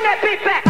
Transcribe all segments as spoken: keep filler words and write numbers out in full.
Bring that beat back.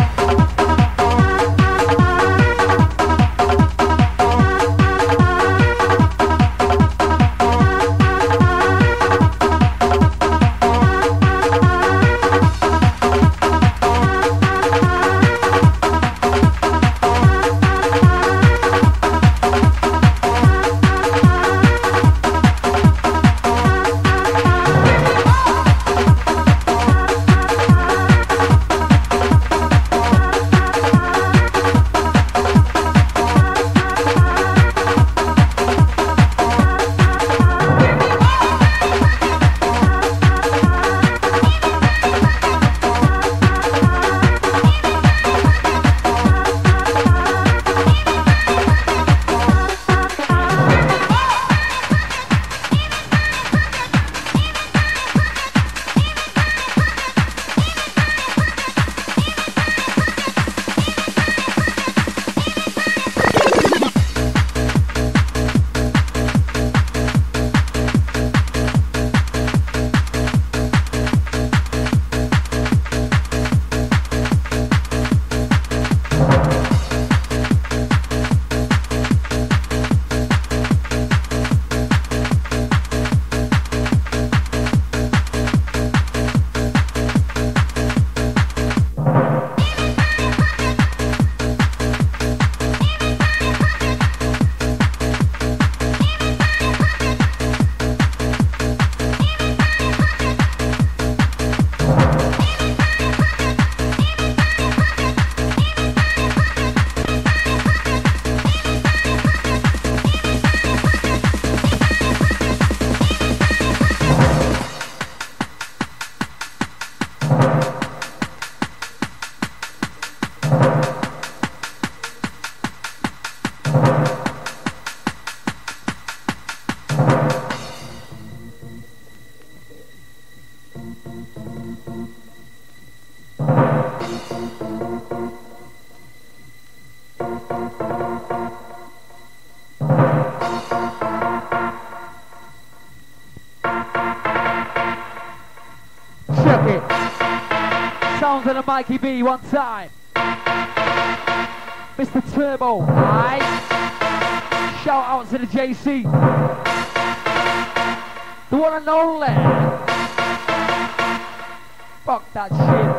Sounds of the Mikey B one time. Mister Turbo, aye. Shout out to the J C. The one and only. Fuck that shit.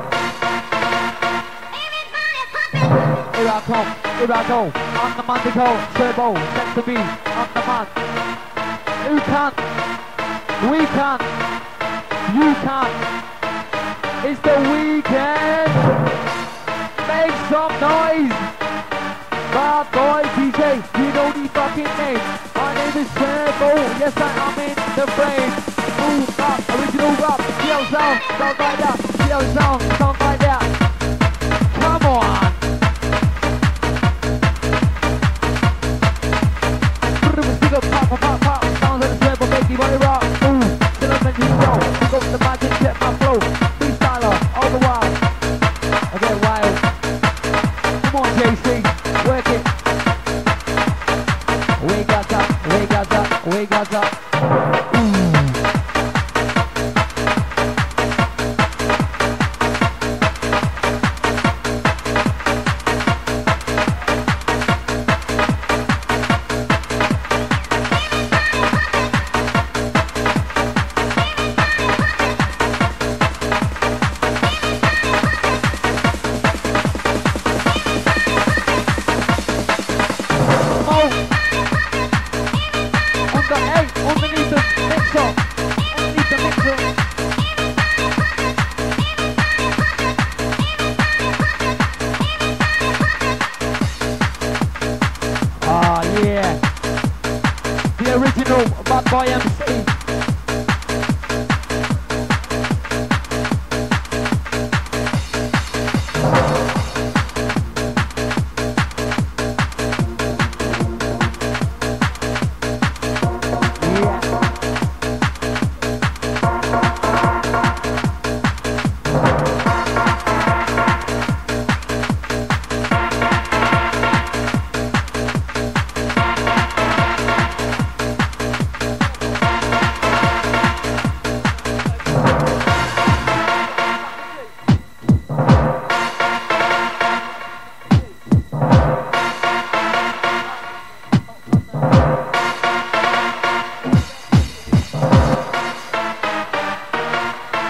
Here I come, here I go. On the man to go. Turbo, set to be on the man. Who can? We can. You can. It's the weekend. Make some noise. Bad boy D J, you know the fucking name. My name is Turbo. Yes, I am in the frame. Move up, original rap. C L sound, sound like that. C L sound, sound like that. Come on. Stick up, pop, pop, pop, pop. Sounds like the Turbo, make the body rock. Ooh, still up and you go. Pick up the mic and check my flow. All the while, I get wild. Come on, J C, work it. We got that, we got that, we got that.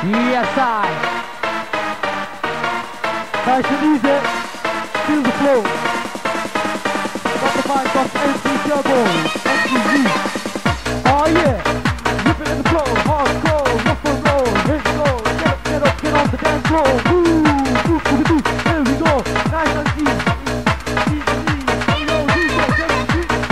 Yes, I. Nice and easy. Feel the flow. Got the mic off M C Turbo. M C Z. Oh yeah. Rip it in the flow. Hardcore. Rock and roll. Hit roll. Get up, get up, get on the dance floor. Woo. Woo, woo, woo. Here we go. Nice and easy. Easy, easy. Yo, D J, get it, D J.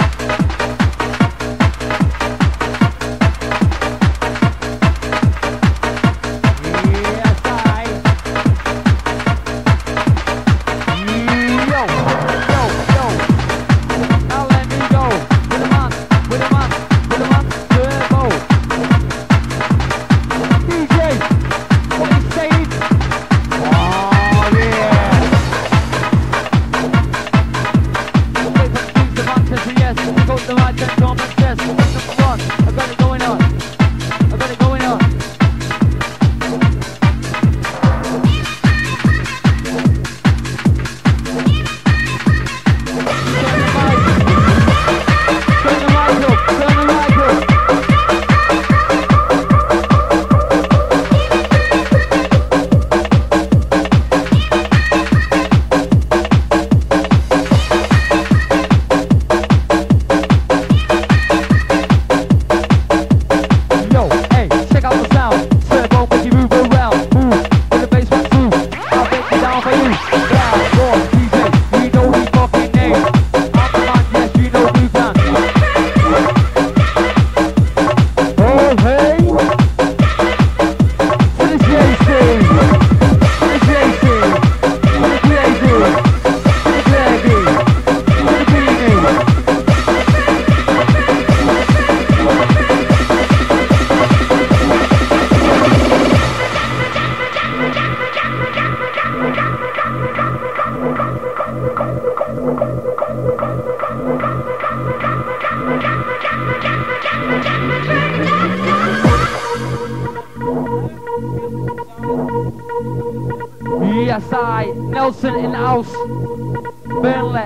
Yes, I. Nelson in the house. Burnley.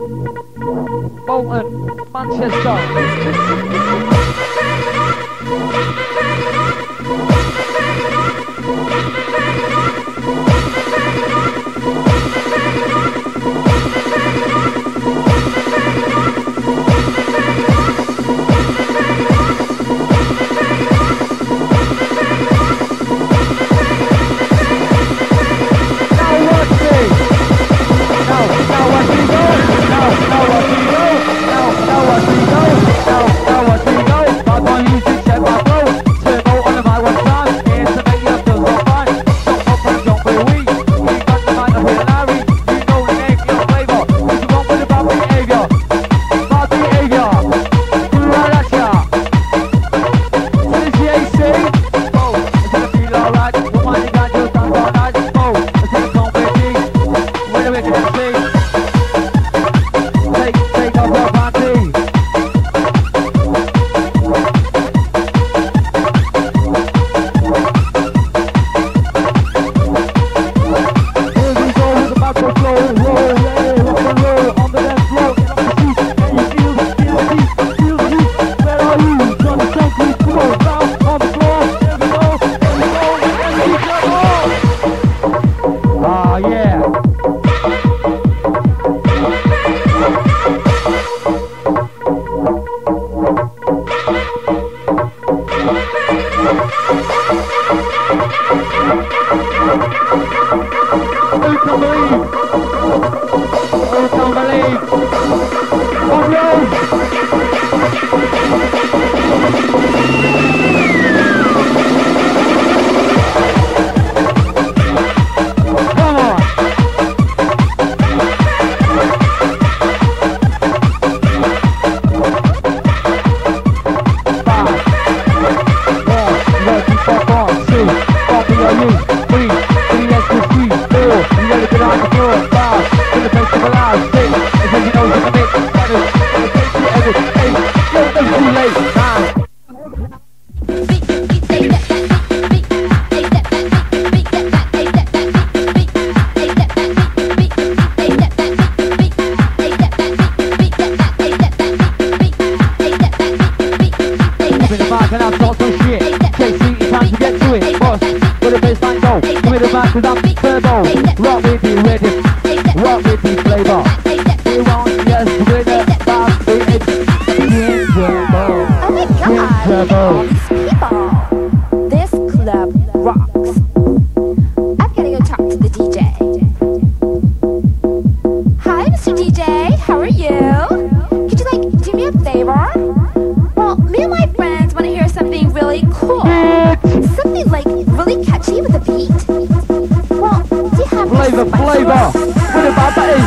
Bolton. Manchester.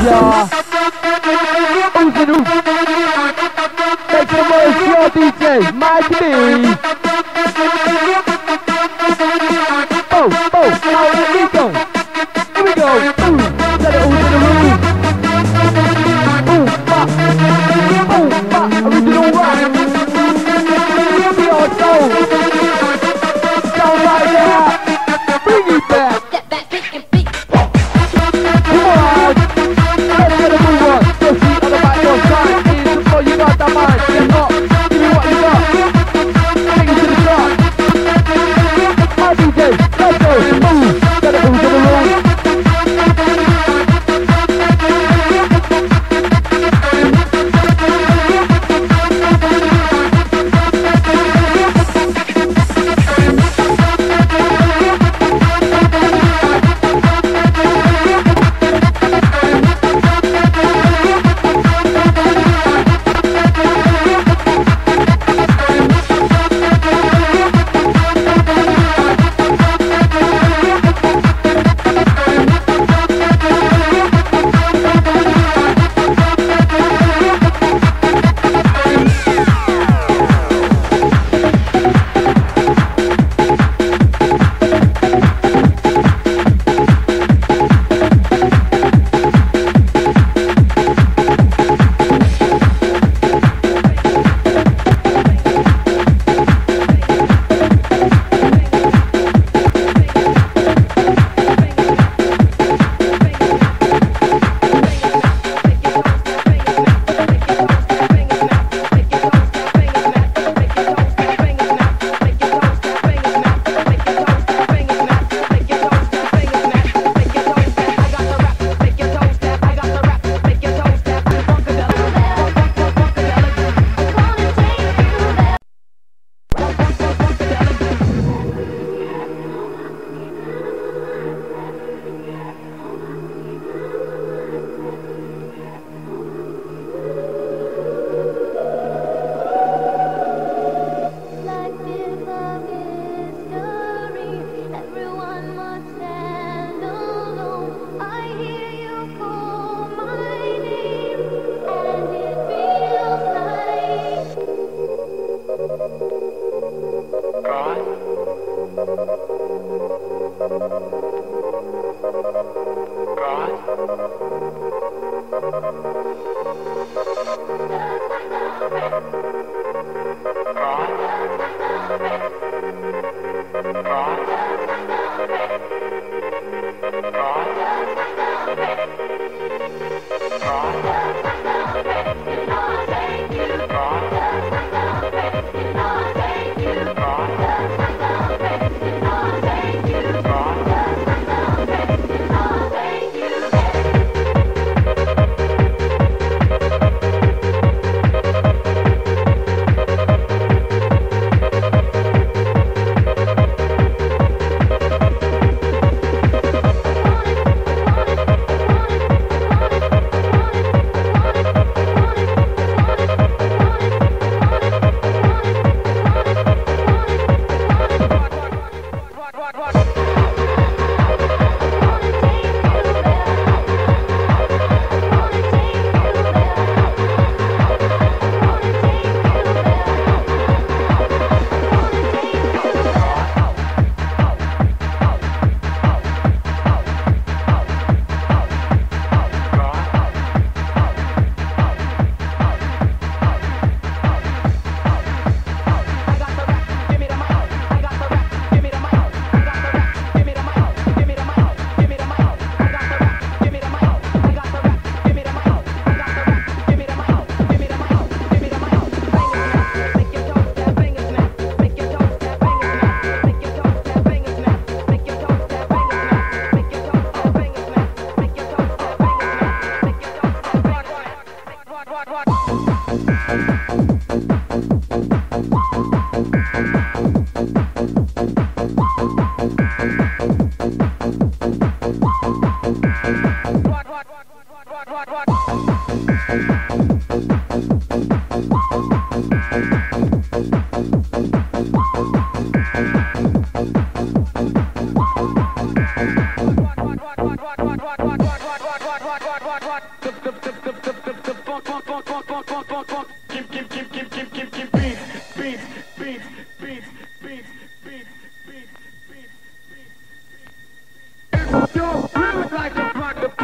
yeah. Who's in who? Make some noise for your D J, Mike B. Oh, oh, now let me go. Here we go. Ooh, let it who's in the room. Ooh, fuck. Ooh, fuck. Original rock. We are soul. Sound like that. Bring it back. Come on. Let's get a move on. Your feet on the back, your side is before you got that mind. Get up. Give me what you got. Take it to the top. My D J, let's go. Move. Get it who's in the room.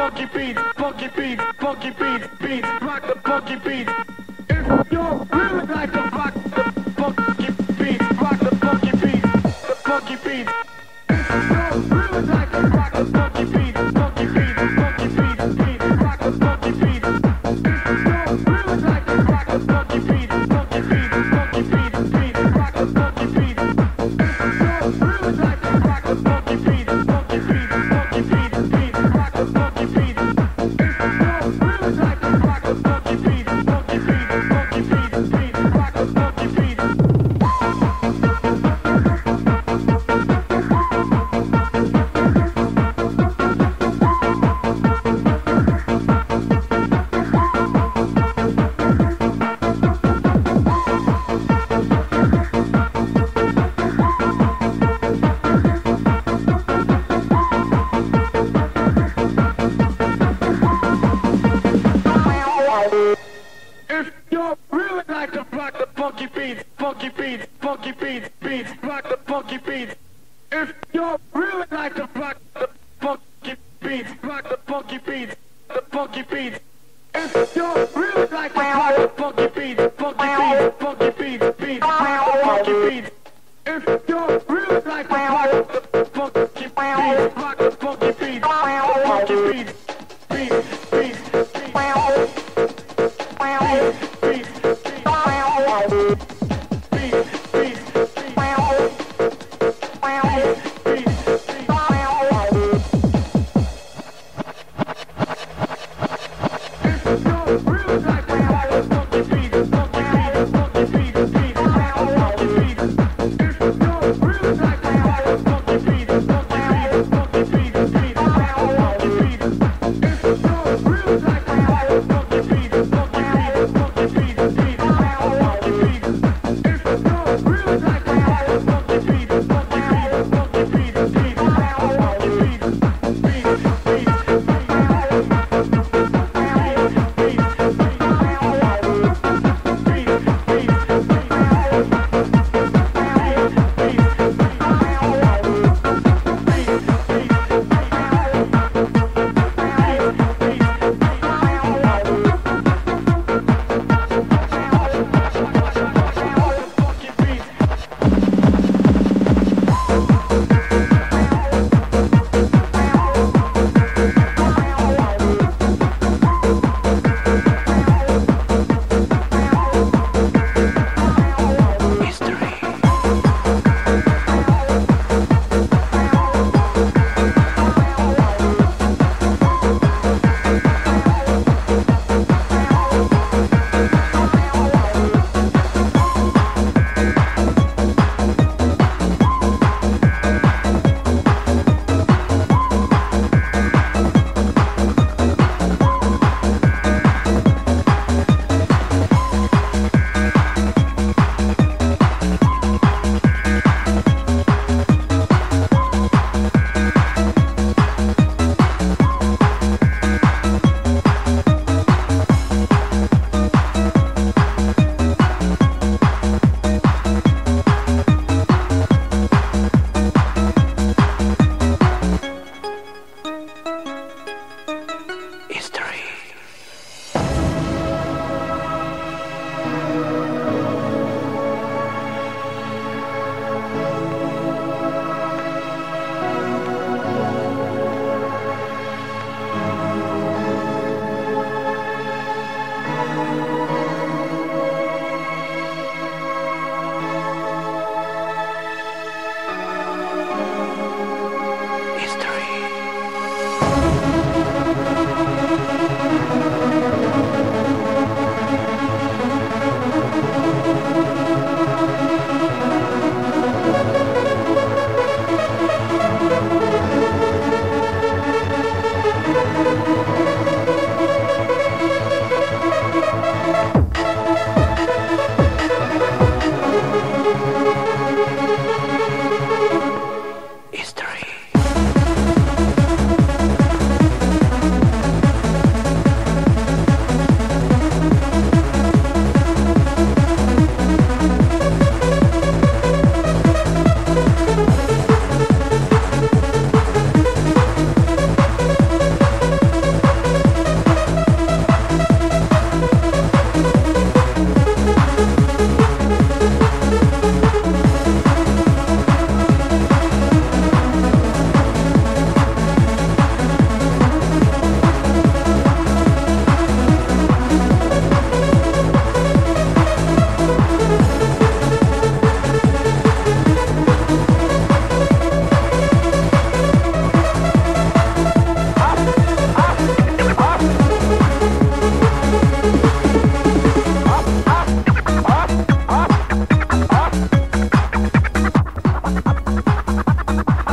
funky beats, funky beats, funky beats, beats, rock the funky beats. If you really like to rock the funky beats, rock the funky beats, the funky beats. If you really like to rock the funky beats, funky beats, funky beats, beats, rock the funky beats. If you really like to rock the funky beats, funky beats, funky beats, beats, rock the funky beats. If you really like to rock the funky beats, funky beats, funky beats, beats, rock the funky beats. If you really like to rock the funky beats, funky beats, funky beats, beats, rock the funky beats. If you really like to rock the funky beats, funky beats, funky beats, beats, rock the funky beats. If you really like to rock the funky beats, rock the funky beats, the funky beats. If you really like to rock the funky beats, funky beats, funky beats, beats, rock the funky beats. If you really like to rock the funky beats, rock the funky beats, the funky beats, beats, beats, beats. Funky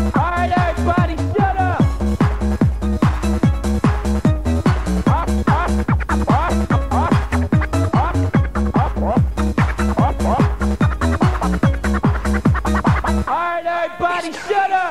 Alright, everybody, shut up. Alright, everybody, shut up.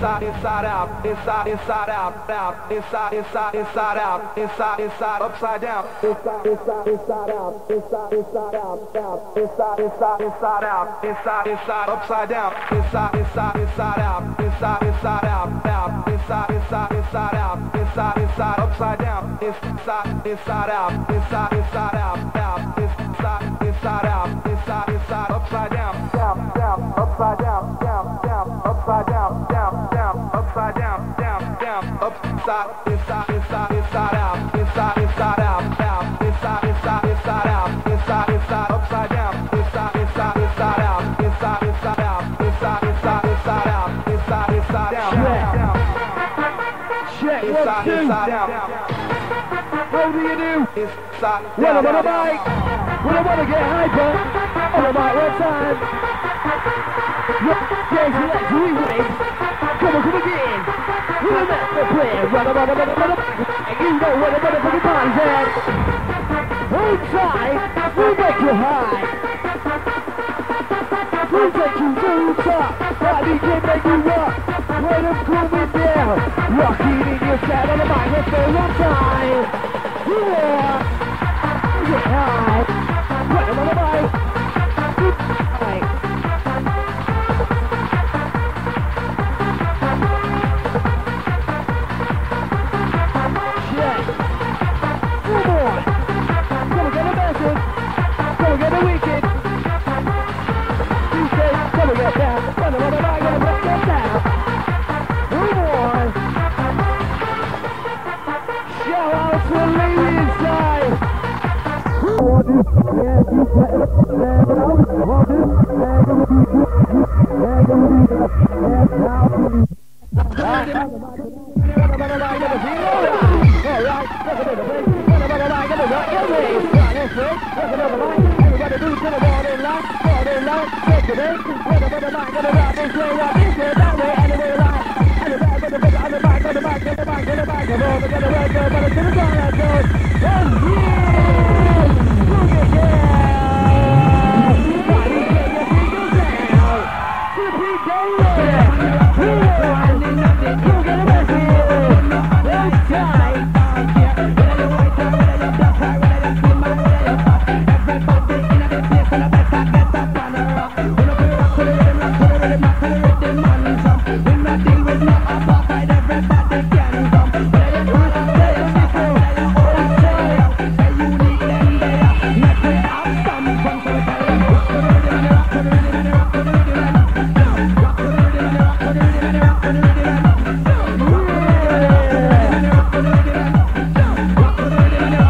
inside, inside out, inside, inside out, out, inside, inside, inside out, inside, inside, upside down, inside, inside, inside out, inside, inside out, out, inside, inside, inside out, inside, inside, upside down, inside, inside, inside out, inside, inside out, out, inside, inside, inside out, inside, inside, upside down, inside, inside out, inside, inside out, out, inside, inside out, inside, inside, upside down, down, down, upside down, down, down, upside down, down, down, upside down, down, down, upside, inside, inside, inside out, inside, inside out, out, inside, inside, inside out, inside, inside, upside down, inside, inside, inside out, inside, inside out, inside, inside, inside out, inside, inside down, down, Check, inside, one, inside two. down, What do you do? inside, When I down, wanna down. bike, when I wanna get hyper, on the mic one time. Yeah, so let's rewind. Come on, come again. We're the master player. Run, run, run, run, run, run. And you know where the motherfucking party's at. Hold tight, we'll make you high. We'll take you to the top. Body can make you rock. When I'm coming down, rocking in your set on the mic for one time. Yeah, get high. Run on the mic. High. Check. One more. Come and get a message. Come and get a wicked. Tuesday, come and get down. Run on the mic and break it down. One more. Shout out to Lady Inside. Want this, yeah, you better, yeah, but I was want this, yeah, gonna be good, yeah, gonna be good, yeah, now to me. Alright, look at the place, what about the light, get the rock, get the race, right, that's it, look at the light, everybody do to the ball in line, ball in line, take the day, what about the light, get the rock, this way, rock, this way, that way, and the way, right, and the back, and the back, and the back, and the back, and the back, and the back, and the back, and the back, and the back, and the back, and the back, and the back,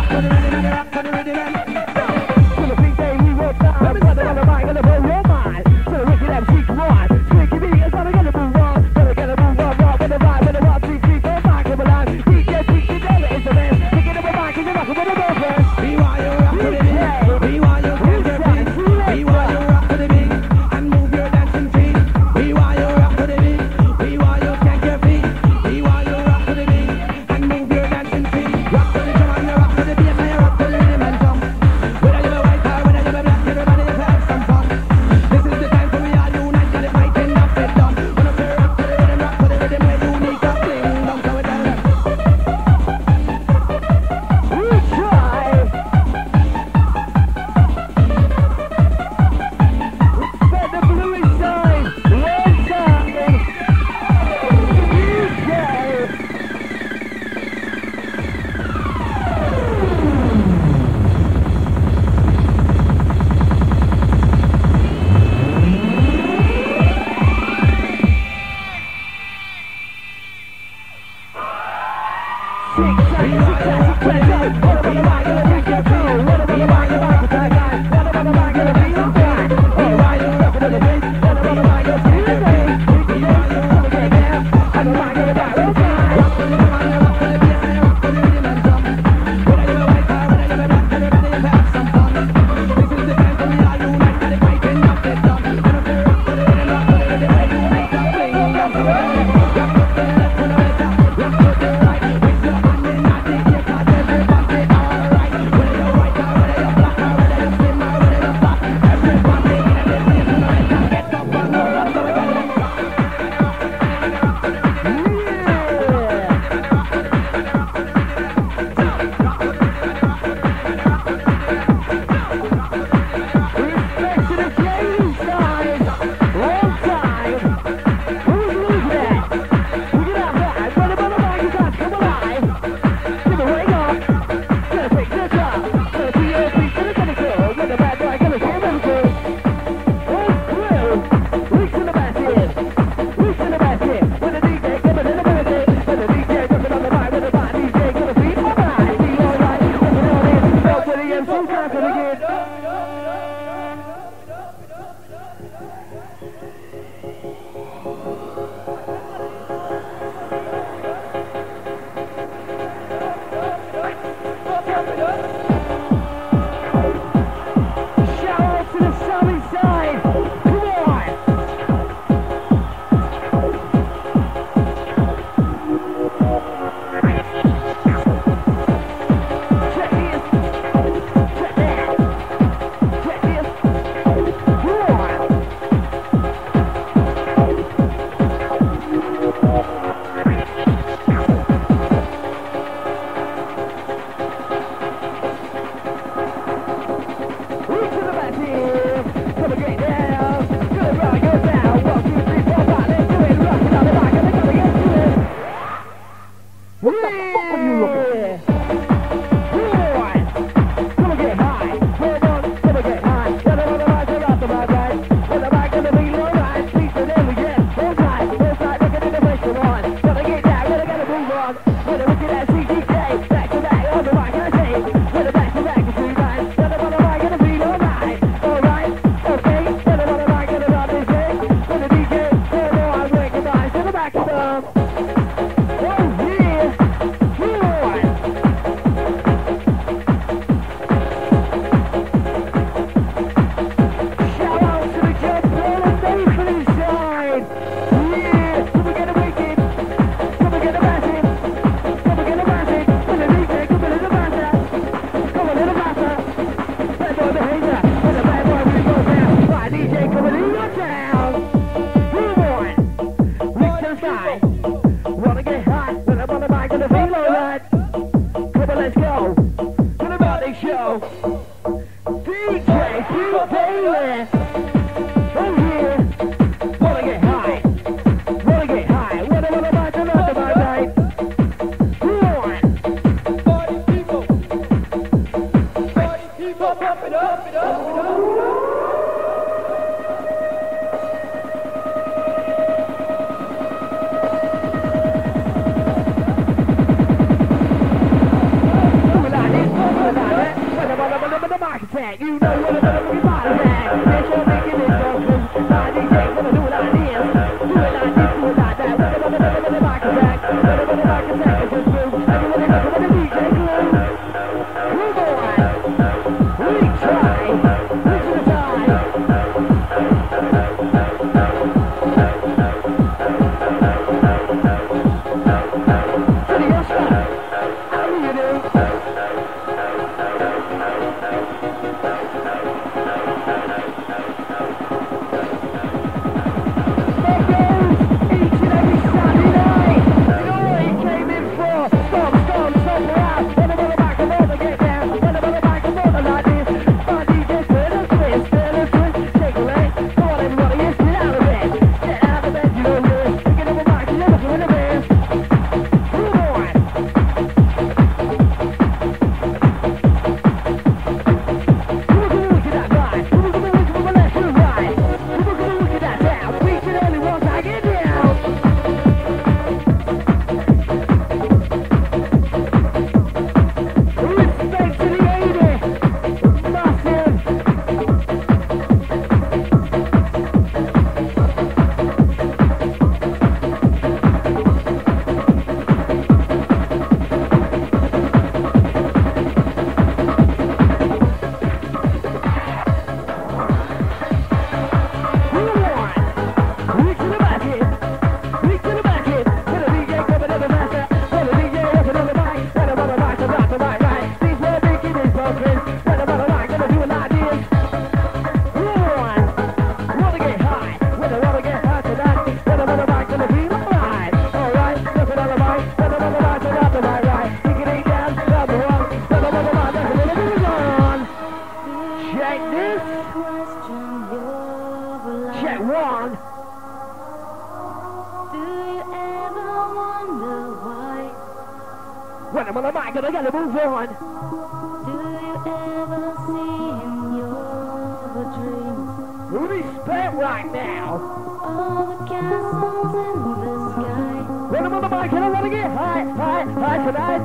Everybody on the mic, and blow your mind. to the sunny side. Come on. Check this. Check that. Check this. Come on. Reach to the back here. Come and get down. Good rock, go down. One, two, three, four, five. Let's do it. Rock it on the back and they're gonna get to it. What the fuck are you looking at? Alright. Come and get high. Hold on. Come and get high. Get it on the right, get off the right, right. On the back of the beat, alright. Beat the name again. Hold tight. Hold tight. Look at the place you're on. Gotta get down. Gotta gotta move on. Gotta look at that C D J. Back to back. On the right, I say. Gotta back to back. Three lines. Gotta on the right, gotta beat alright. Alright. Okay. Gotta on the right, gotta on this thing. Gotta D J. Hold on. I'm working by. To the back of them. Oh yeah. Alright. Shout out to the Jump Ball and Nathan inside. Yeah. Come and get a wicked. Come and get a massive. Come and get a massive. When the D J come a little faster. Come a little faster. Bad boy behavior. When the bad boy really goes down. Right, D J come a little down. Move on. Reach to the sky. Wanna get hot. When I'm on the mic and the feel alright. Come on, let's go. To the Monday show. D J Pete Bailey. Oh yeah. Wanna get high. Wanna get high. When I'm on the mic and on the mic right. Move on. Party people. Party people. Pump it up, it up, it up. Do it like this, do it like that. When I'm on the- when I'm on the mic attack, you know what I'm gonna be body attack. Make sure they give it something. My D J gonna do it like this. Do it like this, do it like that. When I'm on the- when I'm on the mic attack, when I'm on the mic attack, it's just blue. Everybody knows what the D J glue. Move on. Retry. Reach to the side. To the Oscar. How do you do? When I'm on the mic and I gotta move on. Do you ever see in your dreams Respect right now. all the castles in the sky? When I'm on the mic and I wanna get high, high, high tonight.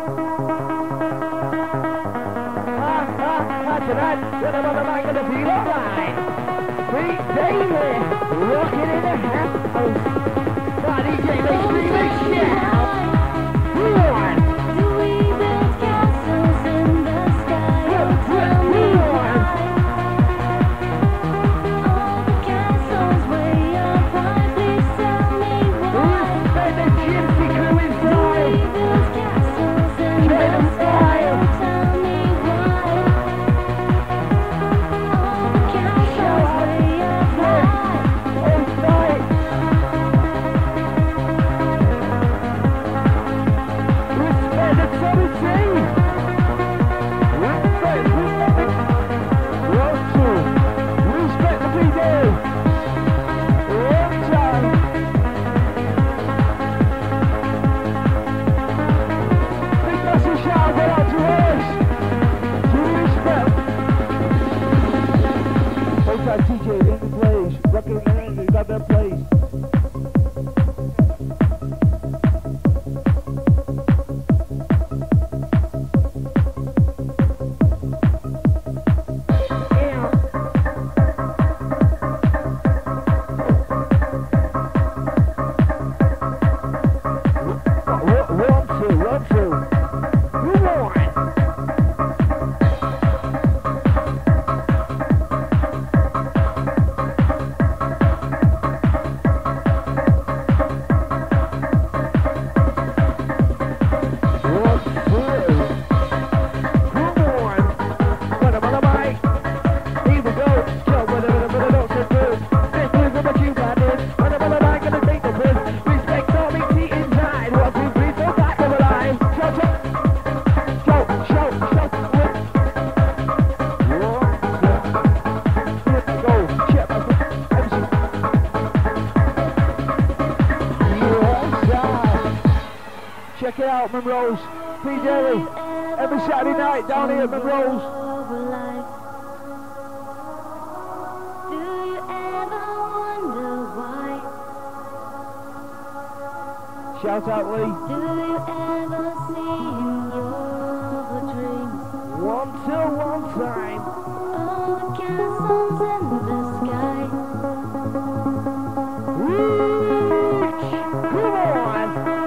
High, high, high tonight. When I'm on the mic and I feel alright. Pete Bailey, rocking in the house. My D J makes me make shout. One. Do we build castles in the sky? Oh, tell me why. D J in the place, rocking around, you got that place. Check it out, Monroe's, P. Daly, every Saturday night down here at Monroe's. Do you ever wonder why? Shout out, Lee. Do you ever see in your dreams One, two, one time. all the castles in the sky? Reach! Come on!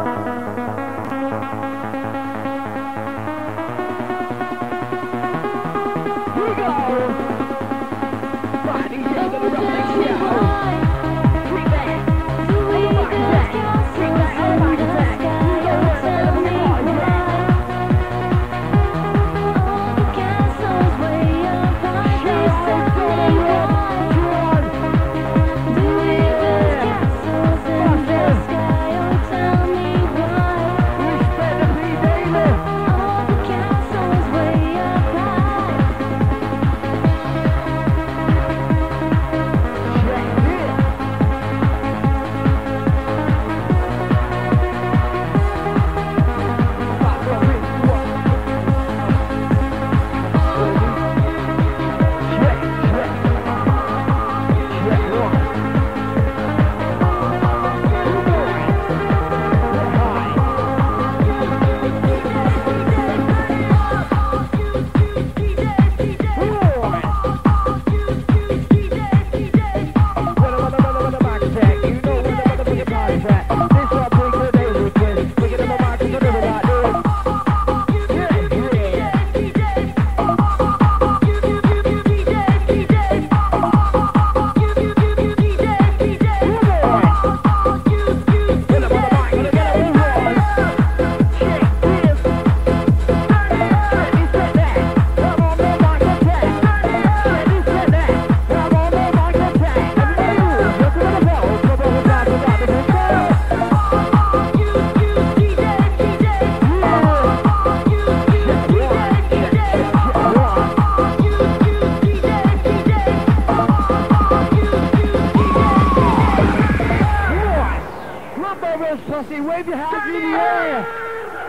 Pussy, wave your hands in the air.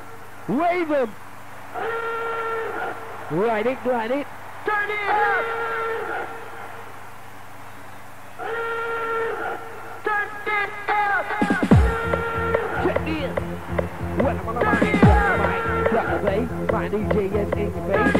Wave them. Right it, right it. Turn it up. Turn it up. Check it. When I'm on the mic, drop the bass, my D J is in your face.